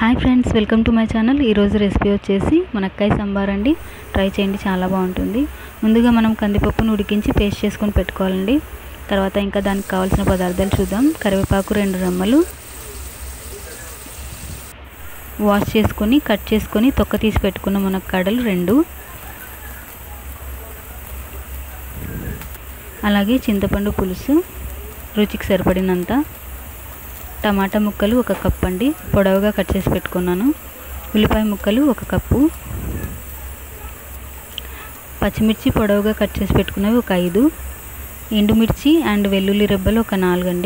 Hi friends, welcome to my channel. ఈరోజు recipe వచ్చేసి మునక్కాయ సాంబార్ అండి. ట్రై చేయండి, చాలా బాగుంటుంది. ముందుగా మనం కందిపప్పును ఉడికించి పేస్ట్ చేసుకొని పెట్టుకోవాలండి. తర్వాత ఇంకా దానికి కావాల్సిన పదార్థాలు చూద్దాం. కరివేపాకు 2 రెమ్మలు వాష్ చేసుకొని కట్ చేసుకొని తొక్క తీసి పెట్టుకున్న మునక్కాడలు 2, అలాగే చింతపండు పులుసు రుచికి సరిపడినంత, టమాటా ముక్కలు 1 కప్ అండి, పొడవుగా కట్ చేసి పెట్టుకున్నాను. ఉల్లిపాయ ముక్కలు 1 కప్పు, పచ్చిమిర్చి పొడవుగా కట్ చేసి పెట్టుకున్నవి 5, ఎండుమిర్చి అండ్ వెల్లుల్లి రెబ్బలు 4 అండి,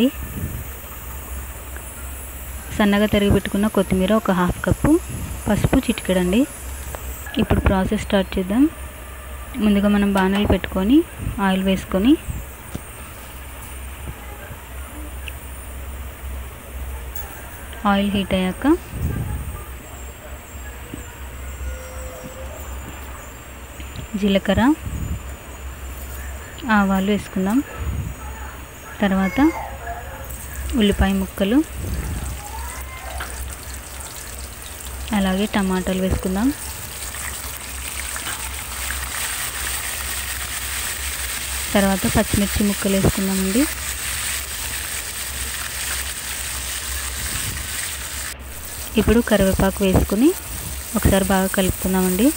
సన్నగా తరిగి పెట్టుకున్న కొత్తిమీర 1/2 కప్పు, పసుపు చిటికెడండి. ఇప్పుడు ప్రాసెస్ స్టార్ట్ చేద్దాం. ముందుగా మనం బాణలు పెట్టుకొని ఆయిల్ వేసుకొని ఆయిల్ హీట్ అయ్యాక జీలకర్ర, ఆవాలు వేసుకుందాం. తర్వాత ఉల్లిపాయ ముక్కలు, అలాగే టమాటాలు వేసుకుందాం. తర్వాత పచ్చిమిర్చి ముక్కలు వేసుకుందామండి. ఇప్పుడు కరివేపాకు వేసుకుని ఒకసారి బాగా కలుపుకుందామండి.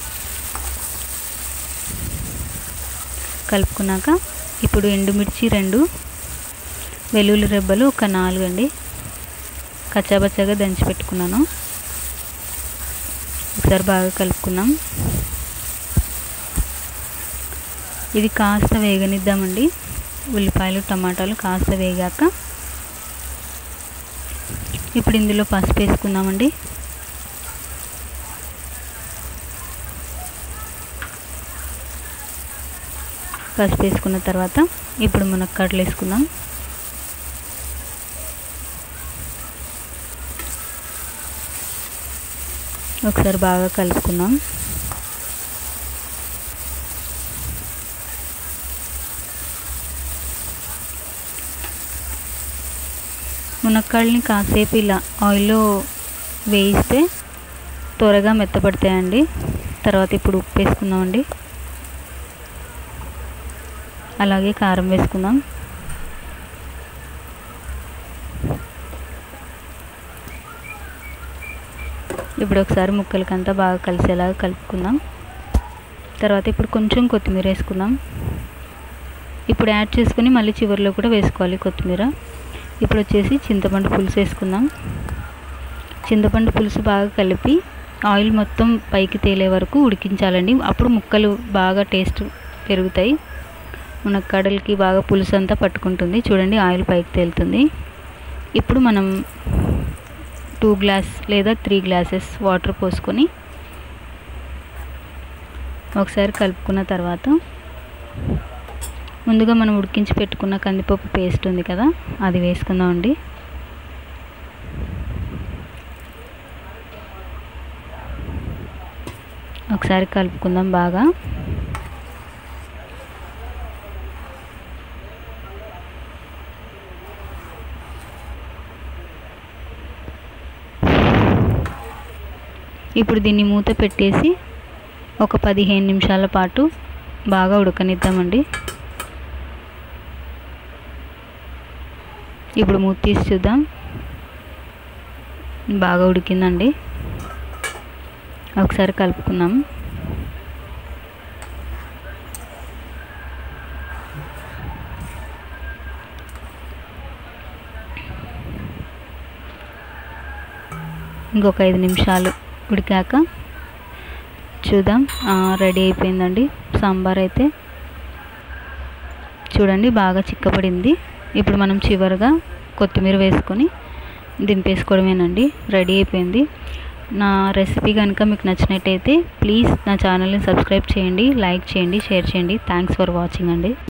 కలుపుకున్నాక ఇప్పుడు ఎండుమిర్చి 2, వెల్లుల్లి రెబ్బలు 4 అండి, కచ్చాబచ్చాగా దంచి పెట్టుకున్నాను. ఒకసారి బాగా కలుపుకుందాం. ఇది కాస్త వేగనిద్దామండి. ఉల్లిపాయలు టమాటాలు కాస్త వేగాక ఇప్పుడు ఇందులో పసుపు వేసుకుందామండి. పసుపు వేసుకున్న తర్వాత ఇప్పుడు మునక్కాడలు వేసుకుందాం. ఒకసారి బాగా కలుపుకుందాం. మునక్కాడల్ని కాసేపు ఇలా ఆయిల్లో వేయిస్తే త్వరగా మెత్తపడతాయండి. తర్వాత ఇప్పుడు ఉప్పు వేసుకుందామండి, అలాగే కారం వేసుకుందాం. ఇప్పుడు ఒకసారి ముక్కలకంతా బాగా కలిసేలాగా కలుపుకుందాం. తర్వాత ఇప్పుడు కొంచెం కొత్తిమీర వేసుకుందాం. ఇప్పుడు యాడ్ చేసుకుని మళ్ళీ చివరిలో కూడా వేసుకోవాలి కొత్తిమీర. ఇప్పుడు వచ్చేసి చింతపండు పులుసు వేసుకుందాం. చింతపండు పులుసు బాగా కలిపి ఆయిల్ మొత్తం పైకి తేలే వరకు ఉడికించాలండి. అప్పుడు ముక్కలు బాగా టేస్ట్ పెరుగుతాయి. మునక్కాడలకి బాగా పులుసు అంతా పట్టుకుంటుంది. చూడండి, ఆయిల్ పైకి తేలుతుంది. ఇప్పుడు మనం 2 గ్లాస్ లేదా 3 గ్లాసెస్ వాటర్ పోసుకొని ఒకసారి కలుపుకున్న తర్వాత ముందుగా మనం ఉడికించి పెట్టుకున్న కందిపప్పు పేస్ట్ ఉంది కదా, అది వేసుకుందామండి. ఒకసారి కలుపుకుందాం బాగా. ఇప్పుడు దీన్ని మూత పెట్టేసి ఒక 15 నిమిషాల పాటు బాగా ఉడకనిద్దామండి. ఇప్పుడు మూత తీసి చూద్దాం. బాగా ఉడికిందండి. ఒకసారి కలుపుకుందాం. ఇంకొక 5 నిమిషాలు ఉడికాక చూద్దాం. రెడీ అయిపోయిందండి సాంబార్ అయితే. చూడండి, బాగా చిక్కపడింది. ఇప్పుడు మనం చివరిగా కొత్తిమీర వేసుకొని దింపేసుకోవడమేనండి. రెడీ అయిపోయింది. నా రెసిపీ కనుక మీకు నచ్చినట్టయితే ప్లీజ్ నా ఛానల్ని సబ్స్క్రైబ్ చేయండి, లైక్ చేయండి, షేర్ చేయండి. థ్యాంక్స్ ఫర్ వాచింగ్ అండి.